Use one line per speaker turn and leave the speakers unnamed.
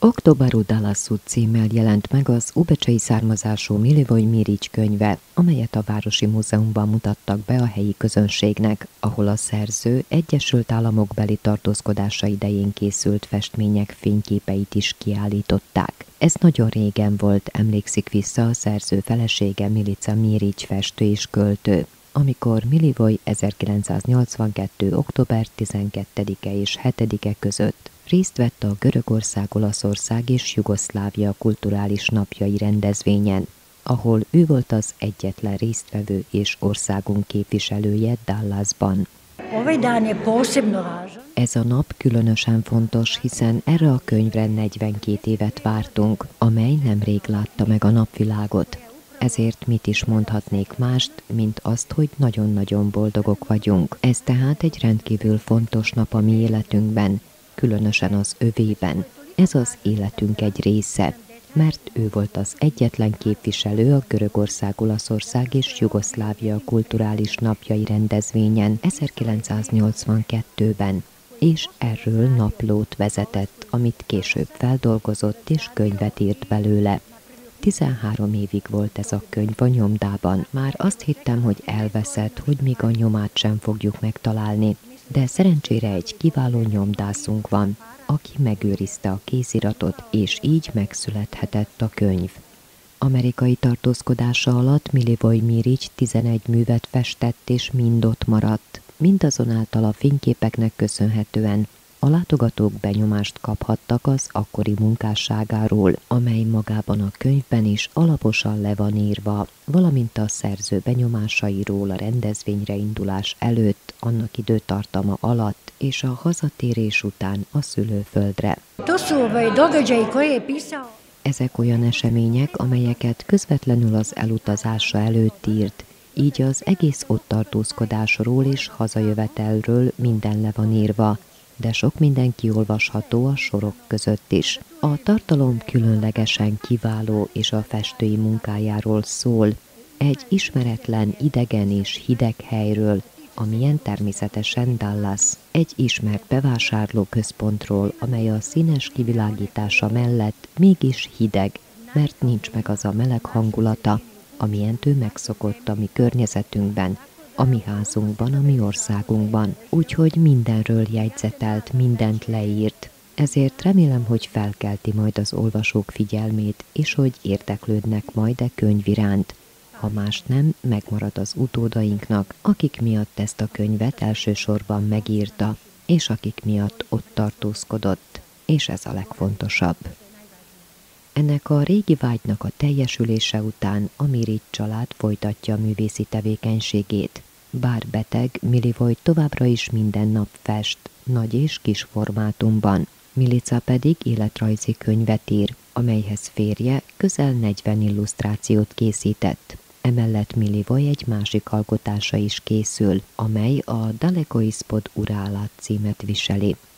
Oktobaru Dalaszút címmel jelent meg az óbecsei származású Milivoj Mirigy könyve, amelyet a Városi Múzeumban mutattak be a helyi közönségnek, ahol a szerző Egyesült Államok beli tartózkodása idején készült festmények fényképeit is kiállították. Ez nagyon régen volt, emlékszik vissza a szerző felesége Milica Mirigy festő és költő, amikor Milivoj 1982. október 12-e és 7-e között részt vett a Görögország, Olaszország és Jugoszlávia kulturális napjai rendezvényen, ahol ő volt az egyetlen résztvevő és országunk képviselője Dallasban. Ez a nap különösen fontos, hiszen erre a könyvre 42 évet vártunk, amely nemrég látta meg a napvilágot. Ezért mit is mondhatnék mást, mint azt, hogy nagyon-nagyon boldogok vagyunk. Ez tehát egy rendkívül fontos nap a mi életünkben, különösen az övében. Ez az életünk egy része, mert ő volt az egyetlen képviselő a Görögország, Olaszország és Jugoszlávia kulturális napjai rendezvényen 1982-ben, és erről naplót vezetett, amit később feldolgozott és könyvet írt belőle. 13 évig volt ez a könyv a nyomdában. Már azt hittem, hogy elveszett, hogy még a nyomát sem fogjuk megtalálni, de szerencsére egy kiváló nyomdászunk van, aki megőrizte a kéziratot, és így megszülethetett a könyv. Amerikai tartózkodása alatt Milivoj Mirigy 11 művet festett, és mind ott maradt. Mindazonáltal a fényképeknek köszönhetően a látogatók benyomást kaphattak az akkori munkásságáról, amely magában a könyvben is alaposan le van írva, valamint a szerző benyomásairól a rendezvényre indulás előtt, annak időtartama alatt és a hazatérés után a szülőföldre. Ezek olyan események, amelyeket közvetlenül az elutazása előtt írt, így az egész ott tartózkodásról és hazajövetelről minden le van írva, de sok minden kiolvasható a sorok között is. A tartalom különlegesen kiváló és a festői munkájáról szól, egy ismeretlen, idegen és hideg helyről, amilyen természetesen Dallas, egy ismert bevásárlóközpontról, amely a színes kivilágítása mellett mégis hideg, mert nincs meg az a meleg hangulata, amilyent ő megszokott a mi környezetünkben, a mi házunkban, a mi országunkban, úgyhogy mindenről jegyzetelt, mindent leírt. Ezért remélem, hogy felkelti majd az olvasók figyelmét, és hogy érdeklődnek majd a könyv iránt. Ha más nem, megmarad az utódainknak, akik miatt ezt a könyvet elsősorban megírta, és akik miatt ott tartózkodott, és ez a legfontosabb. Ennek a régi vágynak a teljesülése után a Mirigy család folytatja a művészi tevékenységét. Bár beteg, Milivoj továbbra is minden nap fest, nagy és kis formátumban. Milica pedig életrajzi könyvet ír, amelyhez férje közel 40 illusztrációt készített. Emellett Milivoj egy másik alkotása is készül, amely a Daleko ispod Urala címet viseli.